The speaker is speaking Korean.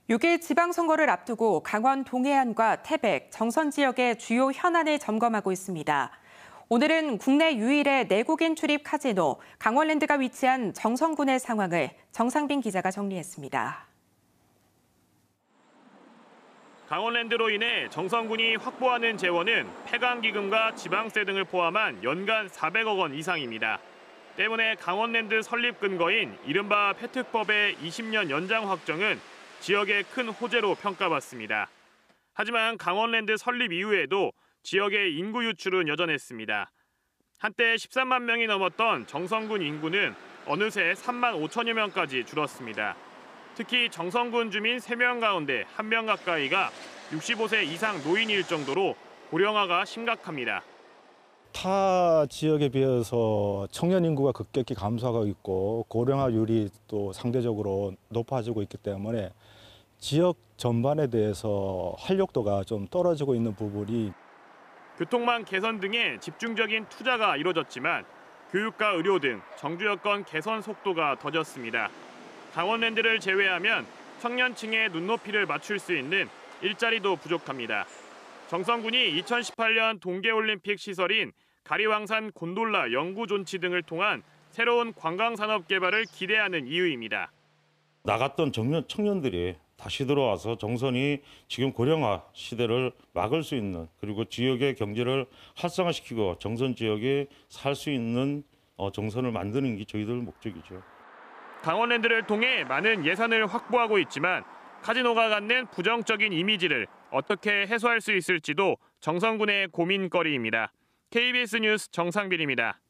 6일 지방선거를 앞두고 강원 동해안과 태백, 정선 지역의 주요 현안을 점검하고 있습니다. 오늘은 국내 유일의 내국인 출입 카지노 강원랜드가 위치한 정선군의 상황을 정상빈 기자가 정리했습니다. 강원랜드로 인해 정선군이 확보하는 재원은 폐광기금과 지방세 등을 포함한 연간 400억 원 이상입니다. 때문에 강원랜드 설립 근거인 이른바 폐특법의 20년 연장 확정은 지역의 큰 호재로 평가받습니다. 하지만 강원랜드 설립 이후에도 지역의 인구 유출은 여전했습니다. 한때 13만 명이 넘었던 정선군 인구는 어느새 3만 5천여 명까지 줄었습니다. 특히 정선군 주민 3명 가운데 1명 가까이가 65세 이상 노인일 정도로 고령화가 심각합니다. 타 지역에 비해서 청년 인구가 급격히 감소하고 있고 고령화율이 또 상대적으로 높아지고 있기 때문에 지역 전반에 대해서 활력도가 좀 떨어지고 있는 부분이 교통망 개선 등에 집중적인 투자가 이뤄졌지만 교육과 의료 등 정주 여건 개선 속도가 더뎠습니다. 강원랜드를 제외하면 청년층의 눈높이를 맞출 수 있는 일자리도 부족합니다. 정선군이 2018년 동계올림픽 시설인 가리왕산 곤돌라 영구존치 등을 통한 새로운 관광산업 개발을 기대하는 이유입니다. 나갔던 청년들이 다시 들어와서 정선이 지금 고령화 시대를 막을 수 있는, 그리고 지역의 경제를 활성화시키고 정선 지역에 살 수 있는 정선을 만드는 게 저희들 목적이죠. 강원랜드를 통해 많은 예산을 확보하고 있지만 카지노가 갖는 부정적인 이미지를 어떻게 해소할 수 있을지도 정선군의 고민거리입니다. KBS 뉴스 정상빈입니다.